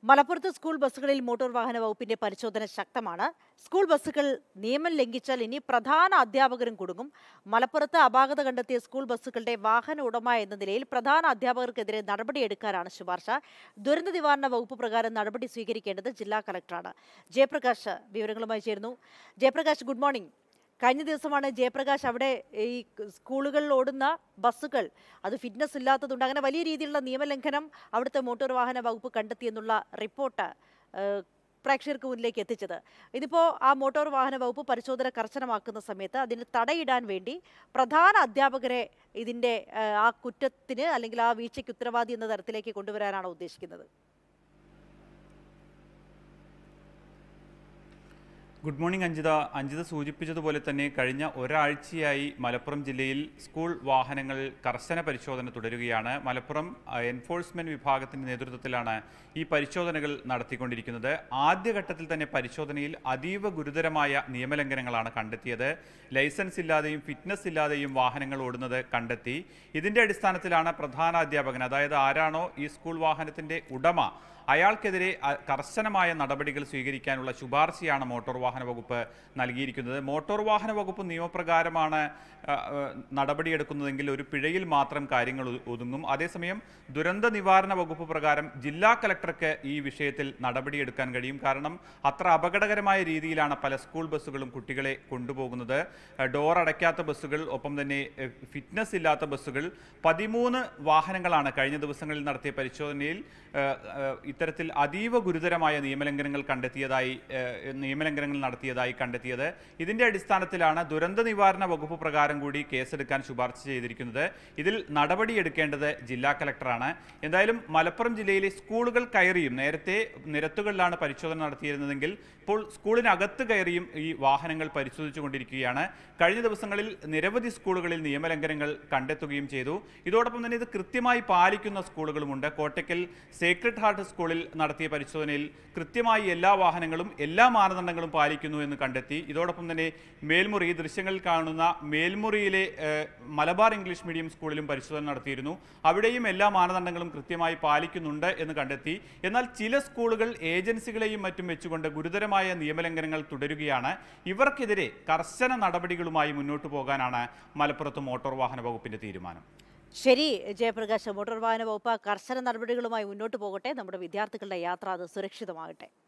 മലപ്പുറത്ത് സ്കൂൾ ബസ്സുകളിൽ മോട്ടോർ വാഹന വകുപ്പിന്റെ പരിശോധന ശക്തമാണ്. സ്കൂൾ ബസ്സുകൾ നിയമം ലംഘിച്ചാൽ ഇനി പ്രധാന അധ്യാപകരും കുടുങ്ങും. മലപ്പുറത്ത് അപാകത കണ്ടെത്തിയ സ്കൂൾ ബസ്സുകളുടെ വാഹന ഉടമ എന്ന നിലയിൽ പ്രധാന അധ്യാപകർക്കെതിരെ നടപടിയെടുക്കാനാണ് ശുപാർശ. ദുരന്ത നിവാരണ വകുപ്പ് പ്രകാരം നടപടി സ്വീകരിക്കേണ്ടത് ജില്ലാ കളക്ടറാണ്. ജയപ്രകാശ് വിവരങ്ങളുമായി ചേരുന്നു. Jayaprakash, good morning. കഴിഞ്ഞ ദിവസമാണ് ജയപ്രകാശ് അവിടെ ഈ സ്കൂളുകളിൽ ഓടുന്ന ബസ്സുകൾ അത് ഫിറ്റ്നസ് ഇല്ലാത്തതുണ്ട്, അങ്ങനെ വലിയ രീതിയിലുള്ള നിയമലംഘനം അവിടുത്തെ മോട്ടോർ വാഹന വകുപ്പ് കണ്ടെത്തിയെന്നുള്ള റിപ്പോർട്ട് പ്രേക്ഷകർക്ക് മുന്നിലേക്ക് എത്തിച്ചത്. ഇതിപ്പോൾ ആ മോട്ടോർ വാഹന വകുപ്പ് പരിശോധന കർശനമാക്കുന്ന സമയത്ത് അതിന് തടയിടാൻ വേണ്ടി പ്രധാന അധ്യാപകരെ ഇതിൻ്റെ ആ കുറ്റത്തിന് അല്ലെങ്കിൽ ആ വീഴ്ചയ്ക്ക് ഉത്തരവാദി എന്ന തരത്തിലേക്ക് കൊണ്ടുവരാനാണ് ഉദ്ദേശിക്കുന്നത്. ഗുഡ് മോർണിംഗ് അഞ്ജിത സൂചിപ്പിച്ചതുപോലെ തന്നെ കഴിഞ്ഞ ഒരാഴ്ചയായി മലപ്പുറം ജില്ലയിൽ സ്കൂൾ വാഹനങ്ങൾ കർശന പരിശോധന തുടരുകയാണ്. മലപ്പുറം എൻഫോഴ്സ്മെന്റ് വിഭാഗത്തിന്റെ നേതൃത്വത്തിലാണ് ഈ പരിശോധനകൾ നടത്തിക്കൊണ്ടിരിക്കുന്നത്. ആദ്യഘട്ടത്തിൽ തന്നെ പരിശോധനയിൽ അതീവ ഗുരുതരമായ നിയമലംഘനങ്ങളാണ് കണ്ടെത്തിയത്. ലൈസൻസ് ഇല്ലാതെയും ഫിറ്റ്നസ് ഇല്ലാതെയും വാഹനങ്ങൾ ഓടുന്നത് കണ്ടെത്തി. ഇതിന്റെ അടിസ്ഥാനത്തിലാണ് പ്രധാനാധ്യാപകൻ, അതായത് ആരാണോ ഈ സ്കൂൾ വാഹനത്തിന്റെ ഉടമ, അയാൾക്കെതിരെ കർശനമായ നടപടികൾ സ്വീകരിക്കാനുള്ള ശുപാർശയാണ് മോട്ടോർ വാഹന വകുപ്പ് നൽകിയിരിക്കുന്നത്. മോട്ടോർ വാഹന വകുപ്പ് നിയമപ്രകാരമാണ് നടപടിയെടുക്കുന്നതെങ്കിൽ ഒരു പിഴയിൽ മാത്രം കാര്യങ്ങൾ ഒതുങ്ങും. അതേസമയം ദുരന്ത നിവാരണ വകുപ്പ് പ്രകാരം ജില്ലാ കളക്ടർക്ക് ഈ വിഷയത്തിൽ നടപടിയെടുക്കാൻ കഴിയും. കാരണം അത്ര അപകടകരമായ രീതിയിലാണ് പല സ്കൂൾ ബസ്സുകളും കുട്ടികളെ കൊണ്ടുപോകുന്നത്. ഡോർ അടയ്ക്കാത്ത ബസ്സുകൾ, ഒപ്പം തന്നെ ഫിറ്റ്നസ് ഇല്ലാത്ത ബസ്സുകൾ, 13 വാഹനങ്ങളാണ് കഴിഞ്ഞ ദിവസങ്ങളിൽ നടത്തിയ പരിശോധനയിൽ ഇത്തരത്തിൽ അതീവ ഗുരുതരമായ നിയമലംഘനങ്ങൾ നടത്തിയതായി കണ്ടെത്തിയത്. ഇതിന്റെ അടിസ്ഥാനത്തിലാണ് ദുരന്ത നിവാരണ വകുപ്പ് പ്രകാരം കൂടി കേസെടുക്കാൻ ശുപാർശ ചെയ്തിരിക്കുന്നത്. ഇതിൽ നടപടിയെടുക്കേണ്ടത് ജില്ലാ കളക്ടറാണ്. എന്തായാലും മലപ്പുറം ജില്ലയിലെ സ്കൂളുകൾ കയറിയും, നേരത്തെ നിരത്തുകളിലാണ് പരിശോധന നടത്തിയിരുന്നതെങ്കിൽ ഇപ്പോൾ സ്കൂളിനകത്ത് കയറിയും ഈ വാഹനങ്ങൾ പരിശോധിച്ചു കൊണ്ടിരിക്കുകയാണ്. കഴിഞ്ഞ ദിവസങ്ങളിൽ നിരവധി സ്കൂളുകളിൽ നിയമലംഘനങ്ങൾ കണ്ടെത്തുകയും ചെയ്തു. ഇതോടൊപ്പം തന്നെ ഇത് കൃത്യമായി പാലിക്കുന്ന സ്കൂളുകളുമുണ്ട്. കോട്ടയ്ക്കൽ സേക്രഡ് ഹാർട്ട് സ്കൂളിൽ നടത്തിയ പരിശോധനയിൽ കൃത്യമായി എല്ലാ വാഹനങ്ങളും എല്ലാ മാനദണ്ഡങ്ങളും പാലിക്കുന്നു എന്ന് കണ്ടെത്തി. ഇതോടൊപ്പം തന്നെ മേൽമുറി, ദൃശ്യങ്ങളിൽ കാണുന്ന മേൽമുറിയിലെ മലബാർ ഇംഗ്ലീഷ് മീഡിയം സ്കൂളിലും പരിശോധന നടത്തിയിരുന്നു. അവിടെയും എല്ലാ മാനദണ്ഡങ്ങളും കൃത്യമായി പാലിക്കുന്നുണ്ട് എന്ന് കണ്ടെത്തി. എന്നാൽ ചില സ്കൂളുകൾ ഏജൻസികളെയും മറ്റും വെച്ചുകൊണ്ട് ഗുരുതരമായ നിയമലംഘനങ്ങൾ തുടരുകയാണ്. ഇവർക്കെതിരെ കർശന നടപടികളുമായി മുന്നോട്ടു പോകാനാണ് മലപ്പുറത്ത് മോട്ടോർ വാഹന വകുപ്പിന്റെ തീരുമാനം. ശരി ജയപ്രകാശ്, മോട്ടോർ വാഹന വകുപ്പ് കർശന നടപടികളുമായി മുന്നോട്ട് പോകട്ടെ. നമ്മുടെ വിദ്യാർത്ഥികളുടെ യാത്ര അത് സുരക്ഷിതമാകട്ടെ.